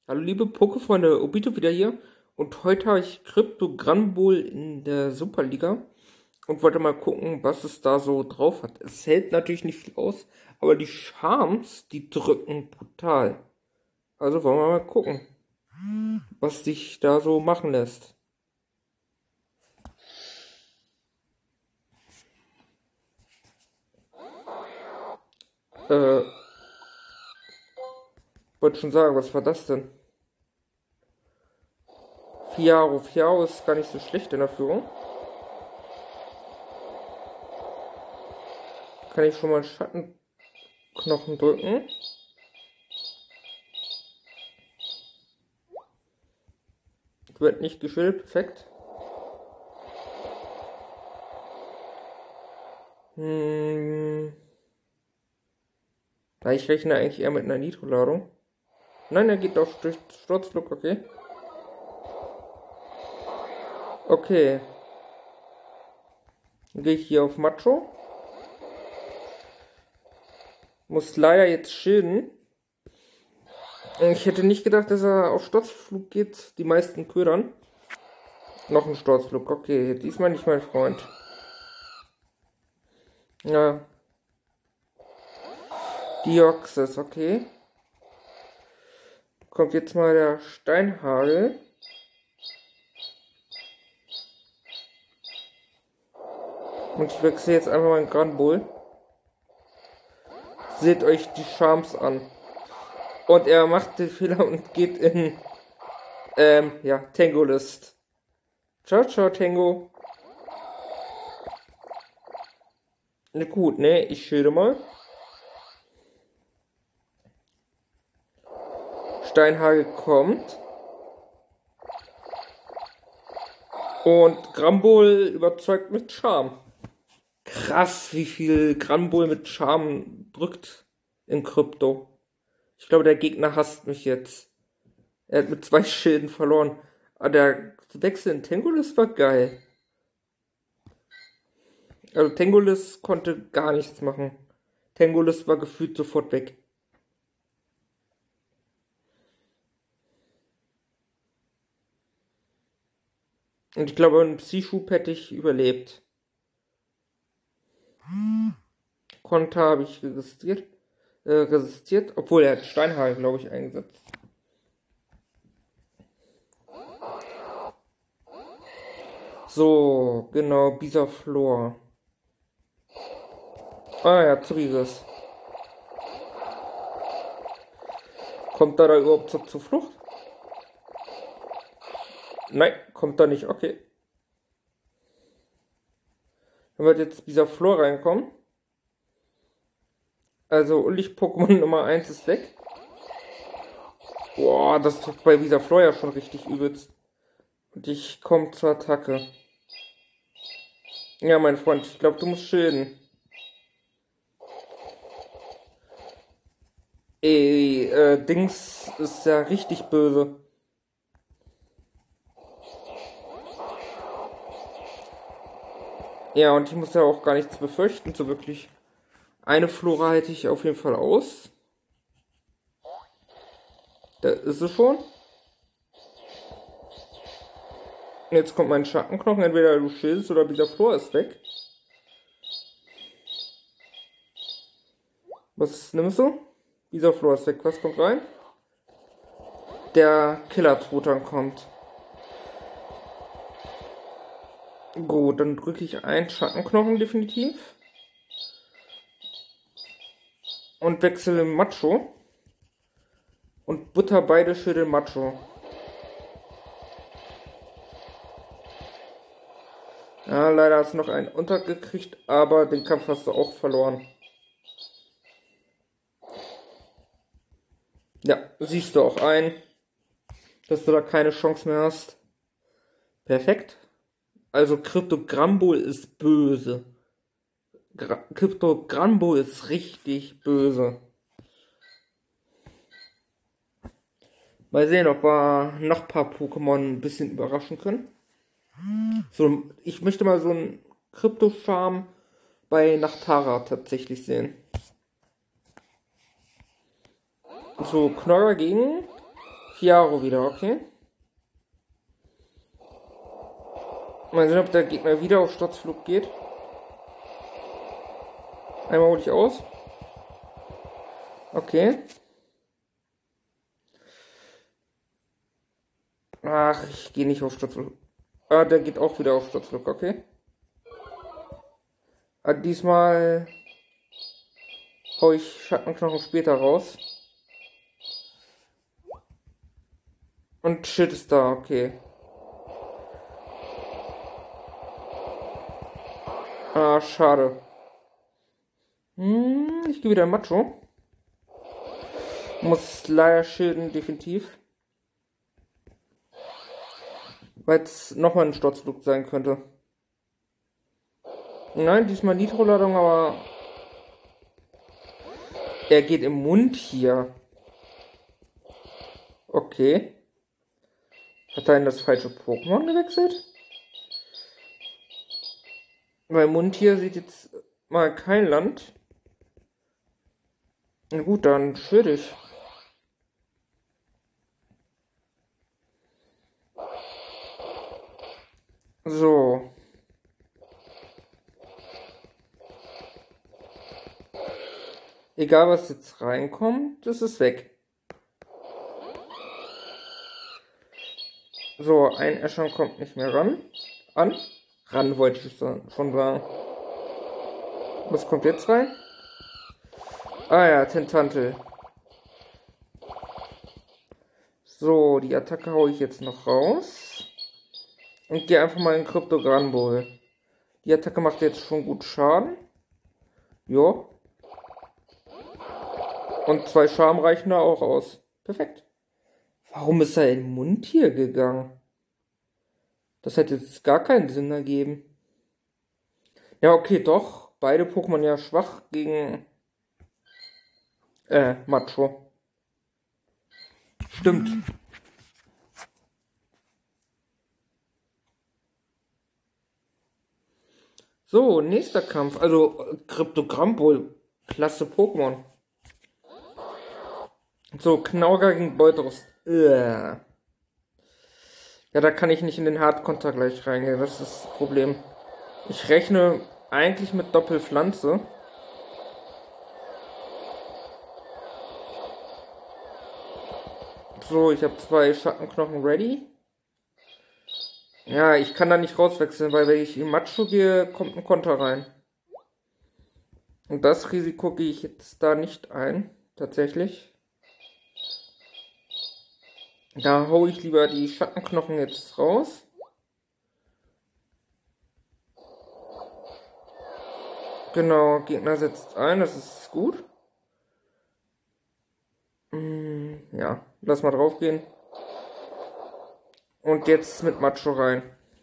Hallo liebe Pokéfreunde, Obito wieder hier und heute habe ich Crypto Granbull in der Superliga und wollte mal gucken, was es da so drauf hat. Es hält natürlich nicht viel aus, aber die Charms, die drücken brutal. Also wollen wir mal gucken, was sich da so machen lässt. Äh, wollte schon sagen, was war das denn? Fiaro ist gar nicht so schlecht in der Führung. Kann ich schon mal Schattenknochen drücken? Wird nicht geschillt, perfekt. Na, ich rechne eigentlich eher mit einer Nitro-Ladung. Nein, er geht doch durch Sturzflug, okay. Okay. Dann gehe ich hier auf Macho. Muss leider jetzt schilden. Ich hätte nicht gedacht, dass er auf Sturzflug geht. Die meisten ködern. Noch ein Sturzflug, okay. Diesmal nicht mein Freund. Ja. Dioxys, okay. Kommt jetzt mal der Steinhagel. Und ich wechsle jetzt einfach mal in Granbull. Seht euch die Charms an. Und er macht den Fehler und geht in, ja, Tango-List. Ciao, ciao, Tango. Ne, gut, ne, ich schilde mal. Steinhagel kommt. Und Granbull überzeugt mit Charme. Krass, wie viel Granbull mit Charme drückt in Krypto. Ich glaube, der Gegner hasst mich jetzt. Er hat mit 2 Schilden verloren. Aber der Wechsel in Tangolis war geil. Also Tangolis konnte gar nichts machen. Tangolis war gefühlt sofort weg. Und ich glaube, einen Psyschub hätte ich überlebt. Konter habe ich resistiert, obwohl er hat Steinhagel, glaube ich, eingesetzt. So, genau, Bisaflor. Ah ja, Zuriges. Kommt da überhaupt zur Zuflucht? Nein, kommt da nicht, okay. Dann wird jetzt Bisaflor reinkommen. Also Unlicht-Pokémon Nummer 1 ist weg. Boah, das tut bei Bisaflor ja schon richtig übelst. Und ich komme zur Attacke. Ja, mein Freund, ich glaube, du musst schilden. Ey, Dings ist ja richtig böse. Ja, und ich muss ja auch gar nichts befürchten, so wirklich. Eine Flora halte ich auf jeden Fall aus. Da ist sie schon. Jetzt kommt mein Schattenknochen. Entweder du schildest oder dieser Flora ist weg. Was nimmst du? Dieser Flora ist weg. Was kommt rein? Der Killer-Trotan kommt. Gut, dann drücke ich einen Schattenknochen definitiv. Und wechsle Macho. Und butter beide Schilde Macho. Ja, leider hast du noch einen untergekriegt, aber den Kampf hast du auch verloren. Ja, siehst du auch ein, dass du da keine Chance mehr hast. Perfekt. Also Crypto Granbull ist böse. Crypto Granbull ist richtig böse. Mal sehen, ob wir noch ein paar Pokémon ein bisschen überraschen können. So, ich möchte mal so einen Crypto-Farm bei Nachtara tatsächlich sehen. So, Knorr gegen Chiaro wieder, okay. Mal sehen, ob der Gegner wieder auf Sturzflug geht. Einmal hole ich aus. Okay. Ach, ich gehe nicht auf Sturzflug. Ah, der geht auch wieder auf Sturzflug, okay. Ah, diesmal hau ich Schattenknochen später raus. Und Shit ist da, okay. Ah, schade. Ich gehe wieder Macho. Muss leider schilden, definitiv. Weil es nochmal ein Sturzflug sein könnte. Nein, diesmal Nitroladung, aber er geht im Mund hier. Okay. Hat er in das falsche Pokémon gewechselt? Weil Mundtier sieht jetzt mal kein Land. Na gut, dann schwöre ich. So. Egal, was jetzt reinkommt, das ist weg. So, ein Äschern kommt nicht mehr ran. Ran wollte ich schon sagen. Was kommt jetzt rein? Ah ja, Tentantel. So, die Attacke haue ich jetzt noch raus. Und gehe einfach mal in Kryptogramm-Bull. Die Attacke macht jetzt schon gut Schaden. Jo. Und 2 Charme reichen da auch aus. Perfekt. Warum ist er in den Mund hier gegangen? Das hätte jetzt gar keinen Sinn ergeben. Ja, okay, doch. Beide Pokémon ja schwach gegen Macho. Stimmt. So, nächster Kampf. Also Kryptogramm-Bull. Klasse Pokémon. So, Knaurger gegen Beuterus. Ja, da kann ich nicht in den Hardkonter gleich reingehen. Das ist das Problem. Ich rechne eigentlich mit Doppelpflanze. So, ich habe 2 Schattenknochen ready. Ja, ich kann da nicht rauswechseln, weil wenn ich in Macho gehe, kommt ein Konter rein. Und das Risiko gehe ich jetzt da nicht ein, tatsächlich. Da hole ich lieber die Schattenknochen jetzt raus. Genau, Gegner setzt ein, das ist gut. Ja, lass mal drauf gehen. Und jetzt mit Macho rein.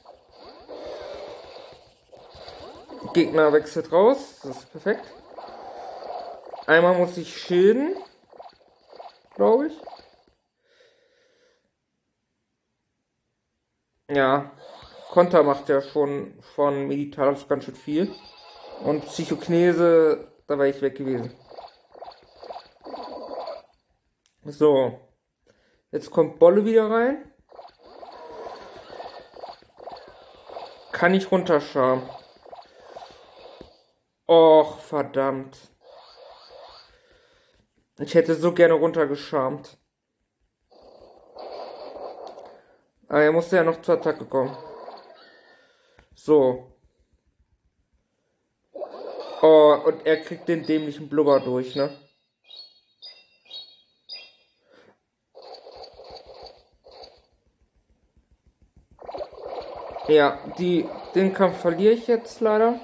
Gegner wechselt raus, das ist perfekt. Einmal muss ich schilden, glaube ich. Ja, Konter macht ja schon von Meditalis ganz schön viel. Und Psychokinese, da wäre ich weg gewesen. So, jetzt kommt Bolle wieder rein. Kann ich runterscharmen. Och, verdammt. Ich hätte so gerne runtergescharmt. Aber er musste ja noch zur Attacke kommen. So. Oh, und er kriegt den dämlichen Blubber durch, ne? Ja, den Kampf verliere ich jetzt leider.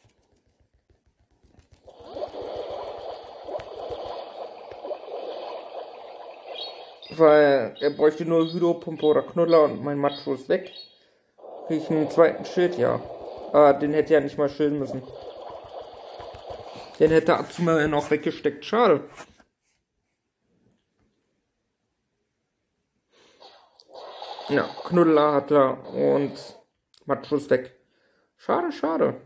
Weil er bräuchte nur Hydropumpe oder Knuller und mein Macho ist weg. Kriege ich einen zweiten Schild, ja. Ah, den hätte er nicht mal schilden müssen. Den hätte Azuma noch weggesteckt. Schade. Ja, Knuddler hat er und Macho ist weg. Schade, schade.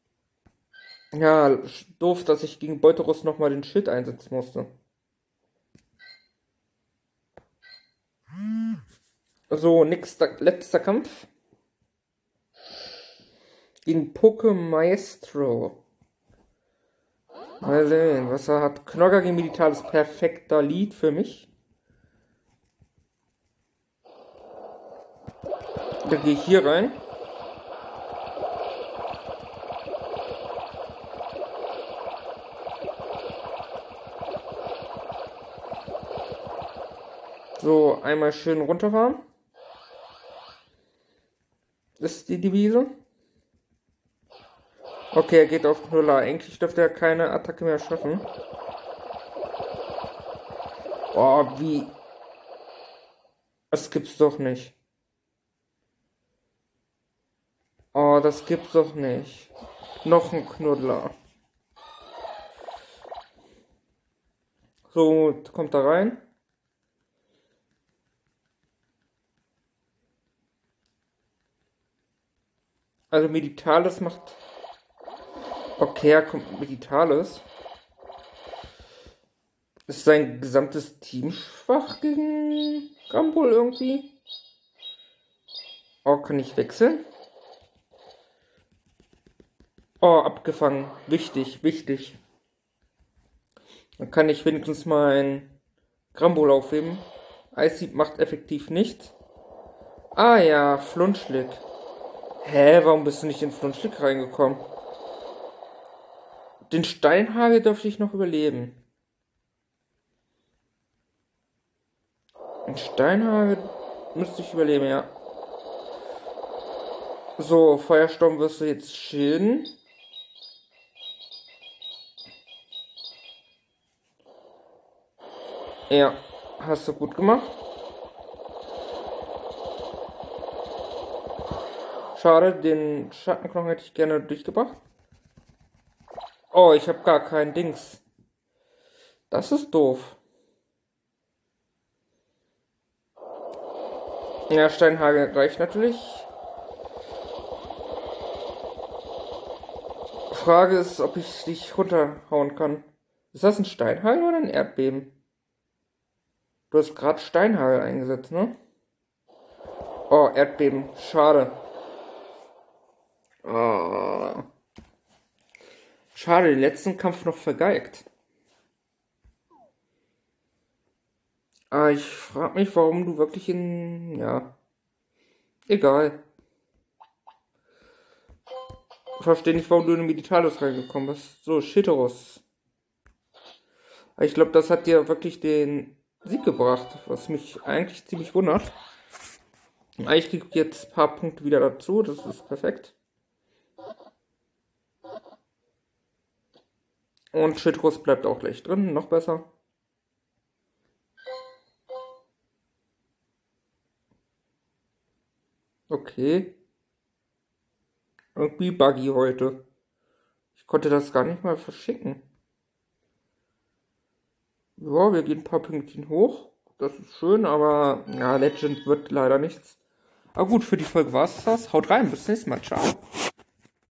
Ja, doof, dass ich gegen Beuterus nochmal den Schild einsetzen musste. So, letzter Kampf. Gegen Pokemaestro. Mal sehen, was er hat. Knogger gegen Militar ist perfekter Lead für mich. Da gehe ich hier rein. So, einmal schön runterfahren. Das ist die Devise. Okay, er geht auf Knuller. Eigentlich dürfte er keine Attacke mehr schaffen. Oh, wie? Das gibt's doch nicht. Oh, das gibt's doch nicht. Noch ein Knuddler. So, kommt da rein. Also Meditalis macht... Okay, er kommt Meditalis. Ist sein gesamtes Team schwach gegen Gumball irgendwie? Oh, kann ich wechseln? Oh, abgefangen. Wichtig, wichtig. Dann kann ich wenigstens mein Gumball aufheben. Ice macht effektiv nichts. Ah ja, Flunschlick. Hä, warum bist du nicht in Flunschlick reingekommen? Den Steinhagel dürfte ich noch überleben. Den Steinhagel müsste ich überleben, ja. So, Feuersturm wirst du jetzt schilden. Ja, hast du gut gemacht. Schade, den Schattenknochen hätte ich gerne durchgebracht. Oh, ich habe gar kein Dings. Das ist doof. Ja, Steinhagel reicht natürlich. Frage ist, ob ich dich runterhauen kann. Ist das ein Steinhagel oder ein Erdbeben? Du hast gerade Steinhagel eingesetzt, ne? Oh, Erdbeben. Schade. Oh. Schade, den letzten Kampf noch vergeigt. Aber ich frage mich, warum du wirklich in... Ja. Egal. Ich verstehe nicht, warum du in Meditalis reingekommen bist. So, Shitorus. Ich glaube, das hat dir wirklich den Sieg gebracht, was mich eigentlich ziemlich wundert. Ich kriege jetzt ein paar Punkte wieder dazu, das ist perfekt. Und Shitorus bleibt auch gleich drin, noch besser. Okay. Irgendwie buggy heute. Ich konnte das gar nicht mal verschicken. Ja, wir gehen ein paar Pünktchen hoch. Das ist schön, aber ja, Legend wird leider nichts. Aber gut, für die Folge war's das. Haut rein, bis zum nächsten Mal. Ciao.